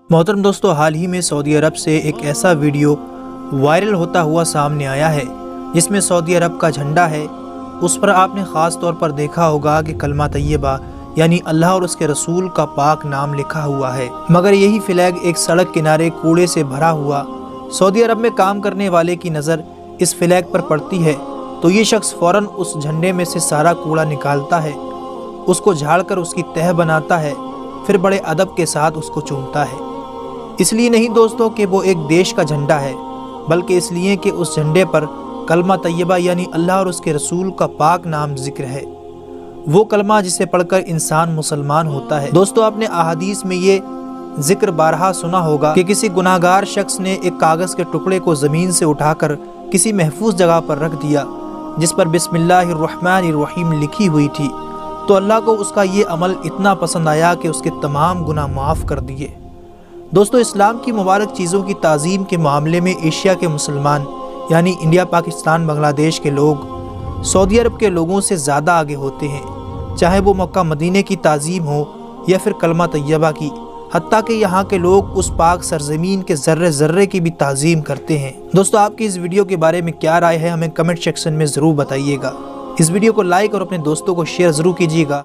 محترم دوستو، حال ہی میں سعودی عرب سے ایک ایسا ویڈیو وائرل ہوتا ہوا سامنے آیا ہے جس میں سعودی عرب کا جھنڈا ہے۔ اس پر آپ نے خاص طور پر دیکھا ہوگا کہ کلمہ طیبہ یعنی اللہ اور اس کے رسول کا پاک نام لکھا ہوا ہے، مگر یہی فلیگ ایک سڑک کنارے کوڑے سے بھرا ہوا سعودی عرب میں کام کرنے والے کی نظر اس فلیگ پر پڑتی ہے تو یہ شخص فوراً اس جھنڈے میں سے سارا کوڑا نکالتا ہے، اس کو جھاڑ کر اس کی تہ بناتا ہے، پھر بڑے ادب کے ساتھ اس کو چومتا ہے۔ اس لیے نہیں دوستو کہ وہ ایک دیش کا جھنڈا ہے، بلکہ اس لیے کہ اس جھنڈے پر کلمہ طیبہ یعنی اللہ اور اس کے رسول کا پاک نام ذکر ہے، وہ کلمہ جسے پڑھ کر انسان مسلمان ہوتا ہے۔ دوستو، آپ نے احادیث میں یہ ذکر بارہا سنا ہوگا کہ کسی گناہگار شخص نے ایک کاغذ کے ٹکڑے کو زمین سے اٹھا کر کسی محفوظ جگہ پر رکھ دیا جس پر بسم اللہ الرحمن الرحیم لکھی ہوئی تھی، تو اللہ کو اس کا یہ عمل اتنا پسند آیا کہ اس کے تمام گناہ معاف کر دیے۔ دوستو، اسلام کی مبارک چیزوں کی تعظیم کے معاملے میں ایشیا کے مسلمان یعنی انڈیا، پاکستان، بنگلہ دیش کے لوگ سعودی عرب کے لوگوں سے زیادہ آگے ہوتے ہیں، چاہے وہ مکہ مدینہ کی تعظیم ہو یا پھر کلمہ طیبہ کی، حتیٰ کہ یہاں کے لوگ اس پاک سرزمین کے ذرے ذرے کی بھی تعظیم کرتے ہیں۔ دوستو، آپ کی اس ویڈیو کے بارے میں کیا رائے ہے ہمیں کمنٹ سیکشن میں ضرور بتائیے گا۔ اس ویڈیو کو لائک اور اپنے دوستوں کو شیئر ضرور کیجیے گا۔